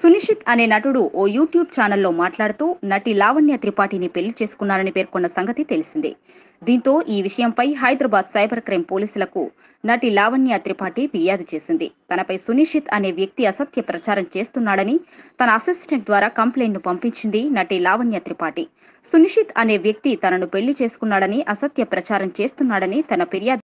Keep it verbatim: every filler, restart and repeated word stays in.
సునిశ్చిత్ అనే నటుడు ఓ యూట్యూబ్ ఛానల్లో మాట్లాడుతూ నటి లావణ్య త్రిపాఠిని పెళ్లి చేసుకున్నారని పేర్కొన్న సంగతి తెలిసిందే. దీంతో ఈ విషయంపై హైదరాబాద్ సైబర్ క్రైమ్ పోలీసులకు నటి లావణ్య త్రిపాఠి ఫిర్యాదు చేసింది. తనపై సునిశ్చిత్ అనే వ్యక్తి అసత్య ప్రచారం చేస్తున్నాడని తన అసిస్టెంట్ ద్వారా కంప్లైంట్ ను పంపించింది నటి లావణ్య త్రిపాఠి. సునిశ్చిత్ అనే వ్యక్తి తనను పెళ్లి చేసుకున్నాడని అసత్య ప్రచారం చేస్తున్నాడని తన ఫిర్యాదు